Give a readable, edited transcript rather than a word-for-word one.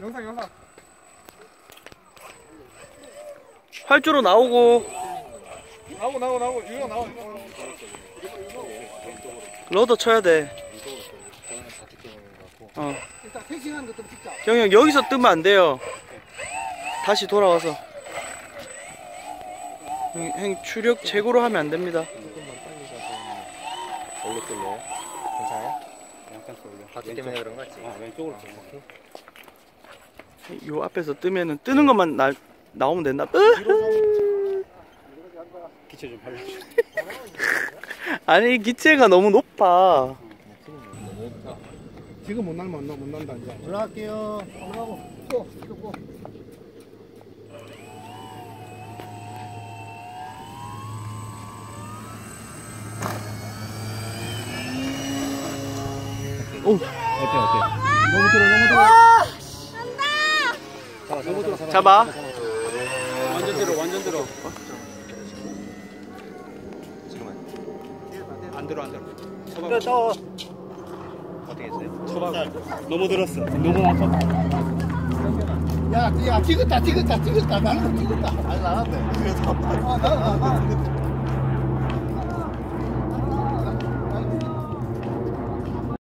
영상. 활주로 나오고. 나오고. 유령 나와. 러더 쳐야 돼. 일단 탱싱하는 거 좀 찍자. 경영 여기서 뜨면 안 돼요. 다시 돌아와서. 형 추력 최고로 하면 안 됩니다. 올려 끌려요? 괜찮아요? 약간 쏠려. 바퀴 때문에 그런 거 같지? 왼쪽으로 좀 오케이. 요 앞에서 뜨면은 뜨는 것만 나오면 된다. 기체 좀 발라줘. 아니 기체가 너무 높아. 지금 못 난다 이제. 올라갈게요. 올라가고. 고. 오. 어때? 너무 들어. 잡아. 완전 들어. 잠깐만. 안 들어. 떠. 어떻게 했어요? 쳐봐. 너무 들었어. 너무 아깝다. 야, 찍었다. 나는 찍었다. 아니, 나갔네. 그래서.